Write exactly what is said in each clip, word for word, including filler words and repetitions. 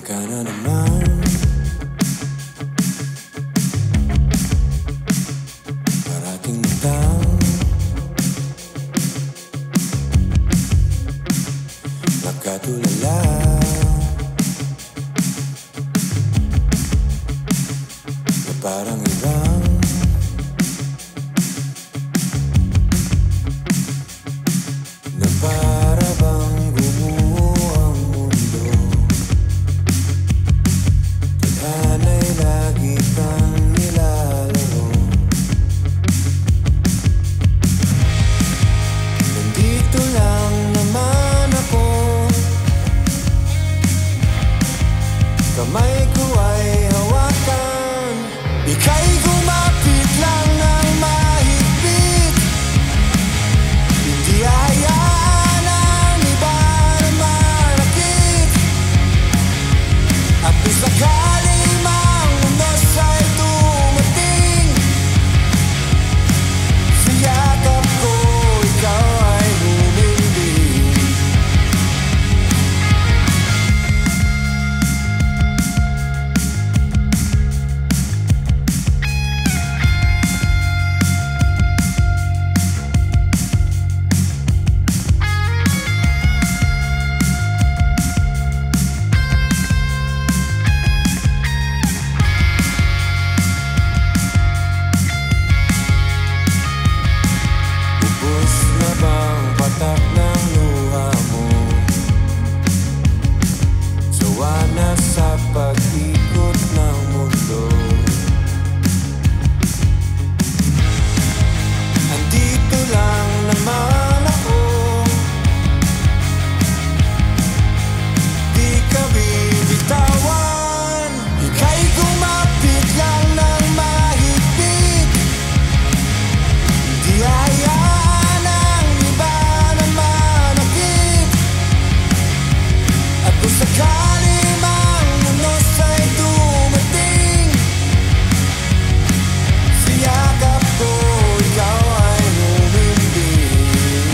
ka na naman. Parating matang nakatulala. Na parang ibang na para bang gumuho ang mundo. Tadhana'y lagi kang nilalaro. Nandito lang naman ako, kamay ko ay hawakan. Ika'y gumapit lang ng mahigpit, hindi hayaan ang iba na manakit. At kung sakali mang unos ay dumating, sa yakap ko ikaw ay humiling. Ubus na bang patak ng luha mo? Sawa na sa pag-ikot ng mundo. Andito lang naman ako, di ka bibitawan. Ika'y gumapit lang ng mahigpit, hindi hayaan ang iba na manakit. At kung sakali mang unos ay dumating, sa yakap ko ikaw ay humiling.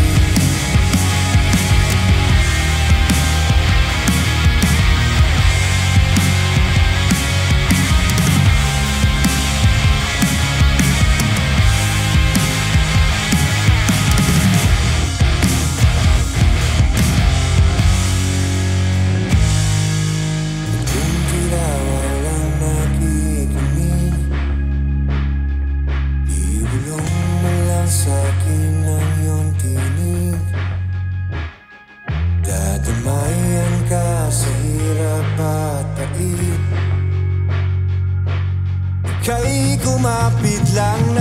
Kung tila walang nakikinig, ibulong mo lang sa'kin ang iyong tinig. Dadamayan ka sa hirap at pait. Ika'y kumapit lang